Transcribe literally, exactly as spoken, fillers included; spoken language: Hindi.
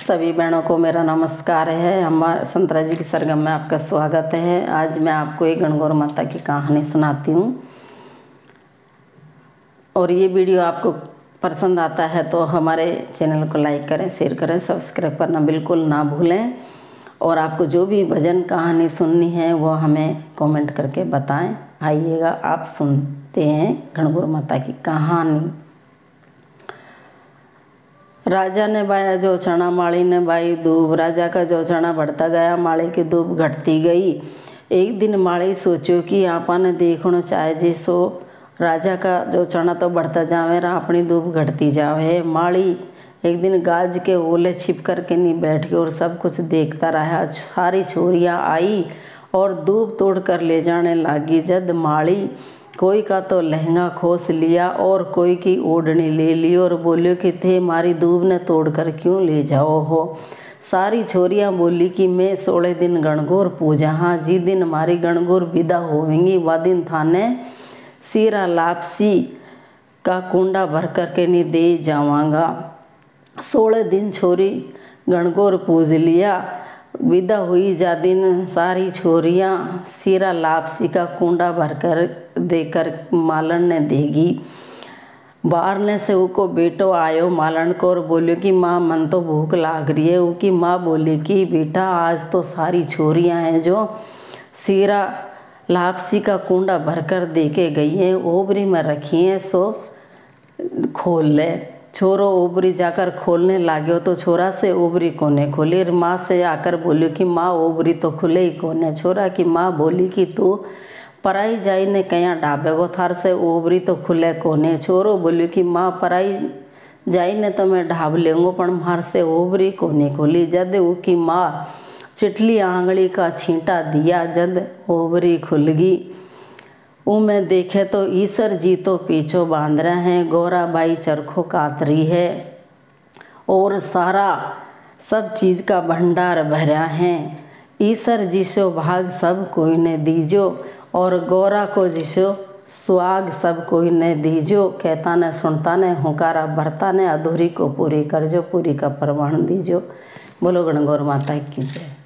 सभी बहनों को मेरा नमस्कार है। हमारे संतरा जी की सरगम में आपका स्वागत है। आज मैं आपको एक गणगौर माता की कहानी सुनाती हूँ और ये वीडियो आपको पसंद आता है तो हमारे चैनल को लाइक करें, शेयर करें, सब्सक्राइब करना बिल्कुल ना भूलें। और आपको जो भी भजन कहानी सुननी है वो हमें कमेंट करके बताएं। आइएगा, आप सुनते हैं गणगौर माता की कहानी। राजा ने बाया जो चना, माली ने बाई दूब। राजा का जो चना बढ़ता गया, माली की दूब घटती गई। एक दिन माली सोचो कि आपा ने देखना चाहे जी सो राजा का जो चना तो बढ़ता जावे रहा, अपनी दूब घटती जावे। माली एक दिन गाज के ओले छिप कर के नहीं बैठ गई और सब कुछ देखता रहा। सारी छोरियाँ आई और दूब तोड़ कर ले जाने लगी। जद माली कोई का तो लहंगा खोस लिया और कोई की ओढ़नी ले ली और बोलियो कि थे मारी दूब ने तोड़ कर क्यों ले जाओ हो। सारी छोरियाँ बोली कि मैं सोलह दिन गणगौर पूजा, हाँ जी दिन मारी गणगौर विदा होवेंगी, वह दिन थाने सीरा लापसी का कुंडा भर करके नहीं दे जावांगा। सोलह दिन छोरी गणगौर पूज लिया, विदा हुई जा दिन सारी छोरियाँ सीरा लापसी का कुंडा भरकर देकर मालन ने देगी। बाहरने से उको बेटो आयो मालन को और बोलियो कि माँ मन तो भूख लाग रही है। उसकी माँ बोली कि बेटा आज तो सारी छोरियाँ हैं जो सीरा लापसी का कुंडा भरकर दे के गई हैं, ओबरी में रखी हैं, सो खोल ले। छोरो ओबरी जाकर खोलने लाग्यो तो छोरा से ओबरी कोने खोली। माँ से आकर बोली कि माँ ओबरी तो खुले ही कोने। छोरा की माँ बोली कि तू पराई जाई ने कहीं ढाबेगो, थार से ओबरी तो खुले कोने। छोरो बोली कि माँ पराई जाई ने तो मैं ढाब लेंगो पण मार से ओबरी कोने खोली। जद उसकी माँ चिटली आंगली का छींटा दिया, जद ओबरी खुल गई। ऊ में देखे तो ईसर जी तो पीछो बांध रहे हैं, गोरा बाई चरखो कात रही है और सारा सब चीज़ का भंडार भरा है। ईसर जिसो भाग सब कोई ने दीजो और गोरा को जिसो सुहाग सब कोई ने दीजो। कहता ने सुनता ने हुकारा भरता ने, अधूरी को पूरी करजो, पूरी का प्रमाण दीजो। बोलो गणगौर माता की जय।